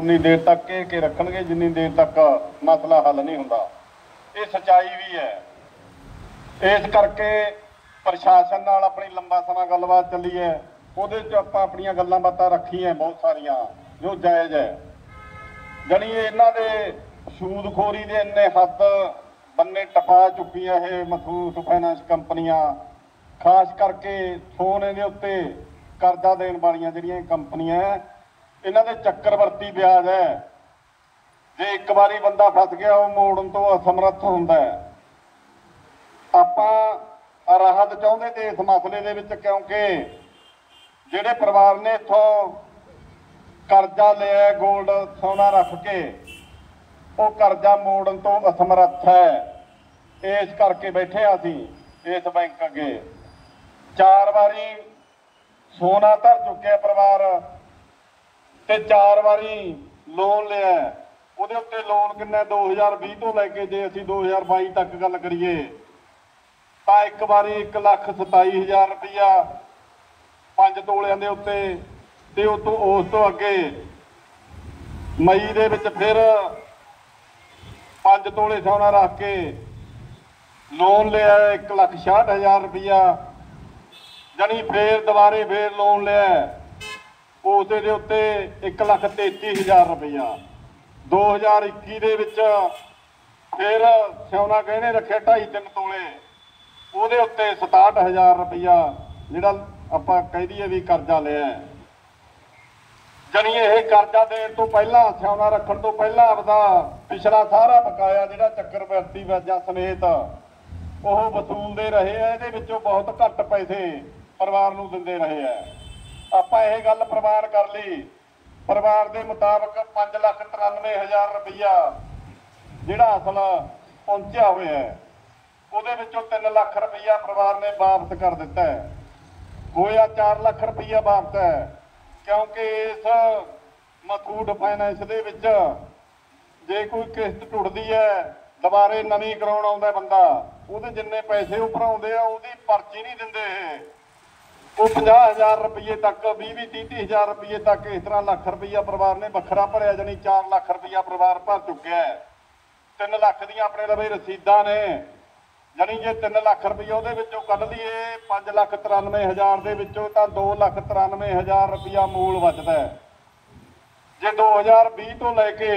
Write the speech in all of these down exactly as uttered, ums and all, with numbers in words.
उन्नी देर तक घेर के रखणगे जिन्नी देर तक मसला हल नहीं हुंदा। ये सच्चाई भी है। इस करके प्रशासन नाल अपनी लंबा समा गलबात चली है, उहदे च आपां अपणियां गल्लां बातां रखीआं बहुत सारियां जो जायज़ है। जानी इन्हां दे सूदखोरी दे इन्ने हद बन्ने टपा चुकीआं ये मथूट फाइनैंस कंपनियां, खास करके सोने के उत्ते करजा देने वालियां जिहड़ियां कंपनियां इन्हां दे चक्रवर्ती ब्याज है। जे एक बारी बंदा फस गया वो मोड़न तो असमर्थ हुंदा है। आपां राहत चाहुंदे ते इस मसले दे विच, क्योंकि जिहड़े परिवार ने इत्थों करजा लिया गोल्ड सोना रख के वो करजा मोड़न तो असमर्थ है। इस करके बैठे असीं इस बैंक अगे चार बारी सोना धर चुके परिवार ते चार बारी लोन लिया। ਉਹਦੇ ਉੱਤੇ ਲੋਨ ਕਿੰਨਾ दो हज़ार बीस ਤੋਂ ਲੈ ਕੇ ਜੇ ਅਸੀਂ दो हज़ार बाईस ਤੱਕ ਗੱਲ ਕਰੀਏ ਤਾਂ ਇੱਕ ਵਾਰੀ एक ਲੱਖ सताई हज़ार ਰੁਪਈਆ ਪੰਜ ਤੋਲਿਆਂ ਦੇ ਉੱਤੇ ਤੇ ਉਹ ਤੋਂ ਉਸ ਤੋਂ ਅੱਗੇ ਮਈ ਦੇ ਵਿੱਚ ਫਿਰ ਪੰਜ ਤੋਲੇ ਸੋਨਾ ਰੱਖ ਕੇ ਲੋਨ ਲਿਆ एक ਲੱਖ छियासठ हज़ार ਰੁਪਈਆ। ਜਾਨੀ ਫਿਰ ਦੁਬਾਰੇ ਫਿਰ ਲੋਨ ਲਿਆ ਉਸ ਦੇ ਉੱਤੇ एक ਲੱਖ तैंतीस हज़ार ਰੁਪਈਆ। दो हज़ार इक्की ਦੇ ਵਿੱਚ ਫਿਰ ਸੋਨਾ ਗਹਿਣੇ ਰੱਖੇ ढाई तीन ਤੋਲੇ ਉਹਦੇ ਉੱਤੇ सताहठ हज़ार ਰੁਪਈਆ ਜਿਹੜਾ ਆਪਾਂ ਕਹਿ ਦਈਏ ਵੀ ਕਰਜ਼ਾ ਲਿਆ। ਜਾਨੀ ਇਹ ਕਰਜ਼ਾ ਦੇਣ ਤੋਂ ਪਹਿਲਾਂ ਸੋਨਾ ਰੱਖਣ ਤੋਂ ਪਹਿਲਾਂ ਆਪਦਾ ਪਿਛਲਾ ਸਾਰਾ ਬਕਾਇਆ ਜਿਹੜਾ ਚੱਕਰਵਰਤੀ ਵਿਆਜਾਂ ਸਮੇਤ ਉਹ ਵਸੂਲਦੇ ਰਹੇ ਆ। ਇਹਦੇ ਵਿੱਚੋਂ ਬਹੁਤ ਘੱਟ ਪੈਸੇ ਪਰਿਵਾਰ ਨੂੰ ਦਿੰਦੇ ਰਹੇ ਆ। ਆਪਾਂ ਇਹ ਗੱਲ ਪ੍ਰਮਾਣ ਕਰ ਲਈ। परिवार के मुताबिक पाँच लख तिरानवे हज़ार रुपया जिहड़ा असल पहुंचा हुआ है, वो तीन लख रुपया परिवार ने वापस कर दिता है। होया चार लख रुपया वापस है, क्योंकि इस मथूट फाइनैंस दे विच जे कोई किस्त टुटदी है दोबारे नवीं कराउण आउंदा बंदा, उहदे जिन्ने पैसे वो भराउंदे आ उहदी पर्ची नहीं दिंदे। वो पचास हज़ार रुपये तक भी भी तीह तीह हज़ार रुपये तक इस तरह लख रुपया परिवार ने वखरा भरिया। जानी चार लख रुपया परिवार भर चुका है। तीन लख दियां अपने लवे रसीदां ने। जानी जे तीन लख रुपया उहदे विचों कढ लईए पाँच लख तिरानवे हज़ार दे विचों तां दो लख तिरानवे हज़ार रुपया मूल बचदा है। जे दो हज़ार बीस तो लैके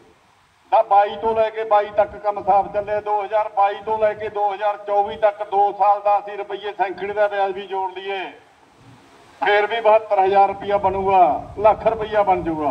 बाई तो लैके बाई तक काम साफ चले, दो हज़ार बाई तो लैके दो हज़ार चौबी तक दो साल का असीं रुपये सैंकड़े का ब्याज भी जोड़ लीए फिर भी बहत्तर हज़ार रुपया बनूगा, लख रुपया बन जूगा।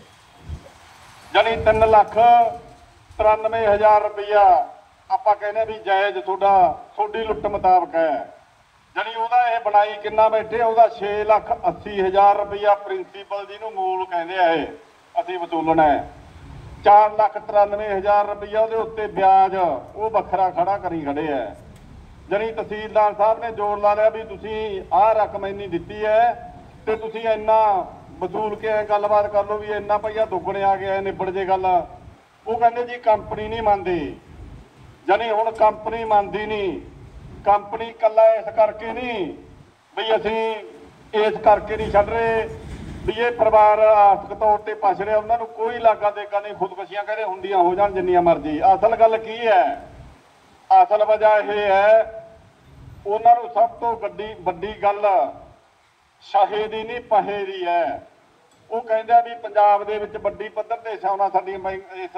जानी तीन लख तिरानवे हज़ार रुपया आप कहने भी जायज़ थोड़ा थोड़ी लुट मुताबिक है। जानी वह यह बनाई किन्ना बैठे वह छे लख अस्सी हज़ार रुपया प्रिंसीपल जी मूल कहते हैं असी वसूलना है। चार लख तिरानवे हज़ार रुपया वो उत्ते ब्याज वो वखरा खड़ा करी खड़े है। जानी तहसीलदार साहब ने जोर ला लिया भी तुसी आह रकम इन्नी दिती है तो तुसी इन्ना वसूल के गलबात कर लो भी इन्ना भैया दुगने आ गया निबड़ जे गल। वो कहते जी कंपनी नहीं मानती। जानी हुण कंपनी मानती नहीं। कंपनी कला इस करके नहीं भी असी इस करके नहीं छड्ड रहे भी ये परिवार आर्थिक तौर पर पछ रहा, उन्होंने कोई लागा देगा नहीं, खुदकशियां कहते होंदियां हो जान जिन्नियां मर्जी। असल गल की है, असल वजह यह है उन्होंने सब तो वड्डी वड्डी गल शहे दी नहीं पहे दी है। वो कहते भी पंजाब दे विच वड्डी पद्धर ते सोना साडी इस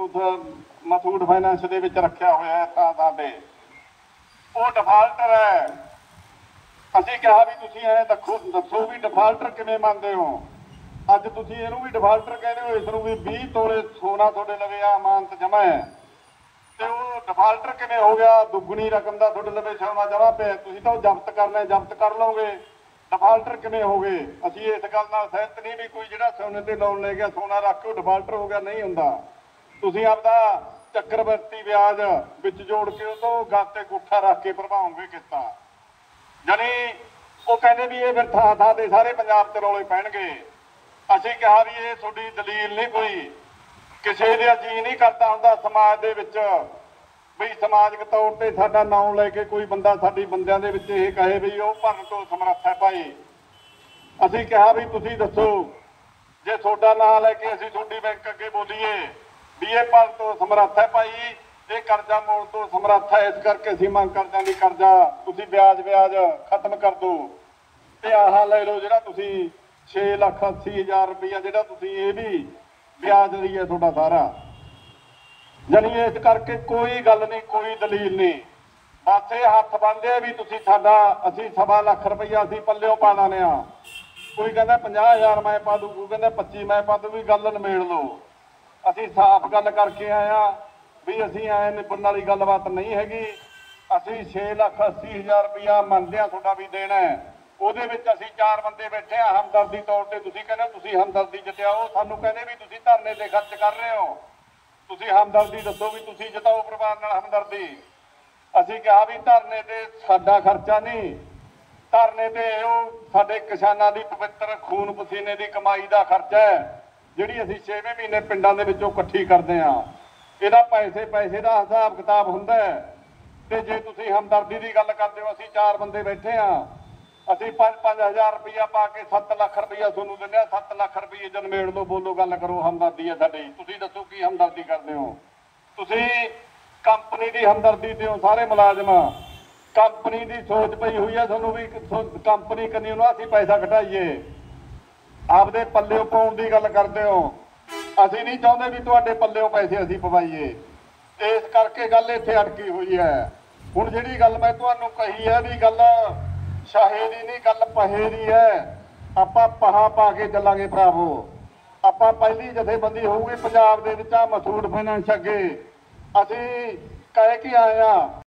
मथूट फाइनैंस दे विच रखिया होया है थां थां ते वो डिफाल्टर है। असीं कहा भी तुसीं ऐ दसो दसो भी डिफाल्टर किवें मंनदे हो। अज तुसीं इहनूं भी डिफाल्टर कहदे हो, इसनूं भी बीस तोले सोना तुहाडे लवे अमानत जमा है तो वो डिफाल्टर किवें हो गया। दुगनी रकम का तुहाडे लवे सोना जमा पे, तुसीं तां जब्त करना जब्त कर लोगे, डिफाल्टर किवें हो गए। असीं इस गल नाल सहमत नहीं भी कोई जिहड़ा सोने ते लोन ले गया सोना रख के डिफाल्टर हो गया, नहीं हुंदा। तुसीं आपदा चक्रवर्ती ब्याज विच जोड़ के उह तों गाते गुठा रख के भरवाओगे किस्तां। जानी वो कहते भी ये फिर थां थां ते सारे पंजाब च रौले पैणगे। असीं कहा भी ये तुहाडी दलील नहीं, कोई किसी दे जी नहीं करता हुंदा समाज दे विच भी समाजिक तौर पर साडा नाम लैके कोई बंदा साडी बंदियां दे विच ये कहे भी वो भरन तो समर्थ है। भाई असीं कहा भी तुसीं दसो ਜੇ ਤੁਹਾਡਾ ਨਾਂ ਲੈ ਕੇ ਅਸੀਂ ਤੁਹਾਡੀ ਬੈਂਕ ਅੱਗੇ ਬੋਲੀਏ ਵੀ ਇਹ ਭਰਨ ਤੋਂ ਸਮਰੱਥ ਹੈ ਭਾਈ, ਇਹ ਕਰਜ਼ਾ ਮੋੜਨ ਤੋਂ ਸਮਰੱਥ ਹੈ, ਇਸ ਕਰਕੇ ਅਸੀਂ ਮੰਗ ਕਰਦੇ ਹਾਂ ਵੀ ਕਰਜ਼ਾ ਤੁਸੀਂ ਵਿਆਜ ਵਿਆਜ ਖਤਮ ਕਰ ਦਿਓ ਤੇ ਆਹ ਲੈ ਲਓ ਜਿਹੜਾ ਤੁਸੀਂ ਛੇ ਲੱਖ ਅੱਸੀ ਹਜ਼ਾਰ ਰੁਪਈਆ ਜਿਹੜਾ ਤੁਸੀਂ ਇਹ ਵੀ ਵਿਆਜ ਰਹੀ ਹੈ ਤੁਹਾਡਾ ਸਾਰਾ। ਜਾਣੀ ਇਸ ਕਰਕੇ ਕੋਈ ਗੱਲ ਨਹੀਂ, ਕੋਈ ਦਲੀਲ ਨਹੀਂ, ਬਸ ਇਹ ਹੱਥ ਬੰਨ੍ਹਦੇ ਵੀ ਤੁਸੀਂ ਸਾਡਾ ਅਸੀਂ ਸਵਾ ਲੱਖ ਰੁਪਈਆ ਅਸੀਂ ਪੱਲਿਓਂ ਪਾ ਲਾਣੇ ਆ। ਕੋਈ ਕਹਿੰਦਾ ਪੰਜਾਹ ਹਜ਼ਾਰ ਮੈਂ ਪਾ ਦੂ, ਕੋਈ ਕਹਿੰਦਾ ਪੱਚੀ ਮੈਂ ਪਾ ਦੂ, ਵੀ ਗੱਲ ਨਿਬੇੜ ਲਓ। ਅਸੀਂ ਸਾਫ਼ ਗੱਲ ਕਰਕੇ ਆਏ ਆ ਵੀ ਅਸੀਂ ਐ ਨਿਬੜਨ ਵਾਲੀ ਗੱਲਬਾਤ ਨਹੀਂ ਹੈਗੀ। ਅਸੀਂ ਛੇ ਲੱਖ ਅੱਸੀ ਹਜ਼ਾਰ ਰੁਪਈਆ ਮੰਨਦੇ ਆ ਤੁਹਾਡਾ ਵੀ ਦੇਣਾ ਹੈ, ਉਹਦੇ ਵਿੱਚ ਅਸੀਂ ਚਾਰ ਬੰਦੇ ਬੈਠੇ ਆ ਹਮਦਰਦੀ ਤੌਰ ਤੇ। ਤੁਸੀਂ ਕਹਿੰਦੇ ਤੁਸੀਂ ਹਮਦਰਦੀ ਜਤਾਓ, ਸਾਨੂੰ ਕਹਿੰਦੇ ਵੀ ਤੁਸੀਂ ਧਰਨੇ ਤੇ ਖਰਚ ਕਰ ਰਹੇ ਹੋ, ਤੁਸੀਂ ਹਮਦਰਦੀ ਦੱਸੋ ਵੀ ਤੁਸੀਂ ਜਤਾਓ ਪਰਿਵਾਰ ਨਾਲ ਹਮਦਰਦੀ। ਅਸੀਂ ਕਿਹਾ ਵੀ ਧਰਨੇ ਤੇ ਸਾਡਾ ਖਰਚਾ ਨਹੀਂ, ਧਰਨੇ ਤੇ ਉਹ ਸਾਡੇ ਕਿਸਾਨਾਂ ਦੀ ਪਵਿੱਤਰ ਖੂਨ ਪਸੀਨੇ ਦੀ ਕਮਾਈ ਦਾ ਖਰਚਾ ਹੈ ਜਿਹੜੀ ਅਸੀਂ ਛੇਵੇਂ ਮਹੀਨੇ ਪਿੰਡਾਂ ਦੇ ਵਿੱਚੋਂ ਇਕੱਠੀ ਕਰਦੇ ਆ। ਇਹਦਾ ਪੈਸੇ ਪੈਸੇ ਦਾ ਹਿਸਾਬ ਕਿਤਾਬ ਹੁੰਦਾ ਹੈ। ਤੇ ਜੇ ਤੁਸੀਂ ਹਮਦਰਦੀ ਦੀ ਗੱਲ ਕਰਦੇ ਹੋ, ਅਸੀਂ ਚਾਰ ਬੰਦੇ ਬੈਠੇ ਆ, ਅਸੀਂ ਪੰਜ ਪੰਜ ਹਜ਼ਾਰ ਰੁਪਈਆ ਪਾ ਕੇ ਸੱਤ ਲੱਖ ਰੁਪਈਆ ਤੁਹਾਨੂੰ ਦਿੰਦੇ ਆ। ਸੱਤ ਲੱਖ ਰੁਪਈਏ ਜਨਮੇੜ ਲਓ, ਬੋਲੋ ਗੱਲ ਕਰੋ, ਹਮਦਰਦੀ ਹੈ ਸਾਡੀ। ਤੁਸੀਂ ਦੱਸੋ ਕੀ ਹਮਦਰਦੀ ਕਰਦੇ ਹੋ? ਤੁਸੀਂ ਕੰਪਨੀ ਦੀ ਹਮਦਰਦੀ ਤੇ ਹੋ ਸਾਰੇ ਮੁਲਾਜ਼ਮ, ਕੰਪਨੀ ਦੀ ਸੋਚ ਪਈ ਹੋਈ ਹੈ ਤੁਹਾਨੂੰ ਵੀ ਕੰਪਨੀ ਕੰਨੀ ਉਹਨੂੰ ਅਸੀਂ ਪੈਸਾ ਘਟਾਈਏ, ਆਪਦੇ ਪੱਲਿਓਂ ਪਾਉਣ ਦੀ ਗੱਲ ਕਰਦੇ ਹੋ। ਅਸੀਂ ਨਹੀਂ ਚਾਹੁੰਦੇ ਵੀ ਤੁਹਾਡੇ ਪੱਲਿਓਂ ਪੈਸੇ ਅਸੀਂ ਪਵਾਈਏ, ਇਸ ਕਰਕੇ ਗੱਲ ਇੱਥੇ ਅਟਕੀ ਹੋਈ ਹੈ। ਹੁਣ ਜਿਹੜੀ ਗੱਲ ਮੈਂ ਤੁਹਾਨੂੰ ਕਹੀ ਹੈ ਵੀ ਗੱਲ ਸ਼ਾਹੇ ਦੀ ਨਹੀਂ, ਗੱਲ ਪਹੇ ਦੀ ਹੈ। ਆਪਾਂ ਪਹਾ ਪਾ ਕੇ ਚੱਲਾਂਗੇ ਭਰਾਵੋ। ਆਪਾਂ ਪਹਿਲੀ ਜਥੇਬੰਦੀ ਹੋਊਗੀ ਪੰਜਾਬ ਦੇ ਵਿੱਚ ਆ ਮਸੂਦ ਫਾਈਨੈਂਸ ਅੱਗੇ ਅਸੀਂ ਕਹਿ ਕੇ ਆਏ ਆ